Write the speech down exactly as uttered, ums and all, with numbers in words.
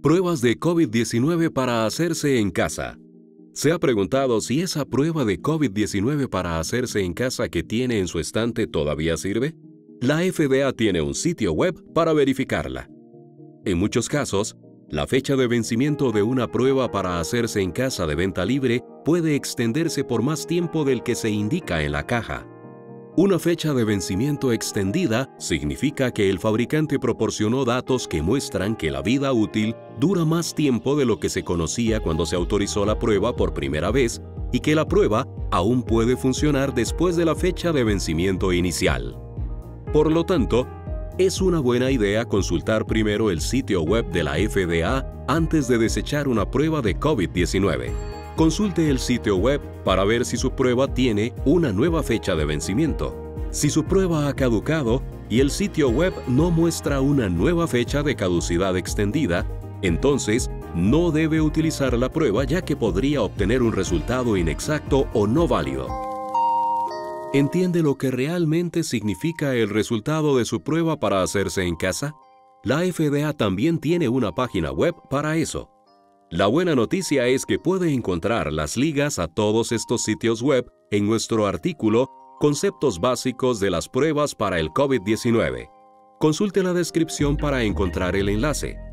Pruebas de COVID diecinueve para hacerse en casa. ¿Se ha preguntado si esa prueba de COVID diecinueve para hacerse en casa que tiene en su estante todavía sirve? La F D A tiene un sitio web para verificarla. En muchos casos, la fecha de vencimiento de una prueba para hacerse en casa de venta libre puede extenderse por más tiempo del que se indica en la caja. Una fecha de vencimiento extendida significa que el fabricante proporcionó datos que muestran que la vida útil dura más tiempo de lo que se conocía cuando se autorizó la prueba por primera vez y que la prueba aún puede funcionar después de la fecha de vencimiento inicial. Por lo tanto, es una buena idea consultar primero el sitio web de la F D A antes de desechar una prueba de COVID diecinueve. Consulte el sitio web para ver si su prueba tiene una nueva fecha de vencimiento. Si su prueba ha caducado y el sitio web no muestra una nueva fecha de caducidad extendida, entonces no debe utilizar la prueba ya que podría obtener un resultado inexacto o no válido. ¿Entiende lo que realmente significa el resultado de su prueba para hacerse en casa? La F D A también tiene una página web para eso. La buena noticia es que puede encontrar las ligas a todos estos sitios web en nuestro artículo Conceptos básicos de las pruebas para el COVID diecinueve. Consulte la descripción para encontrar el enlace.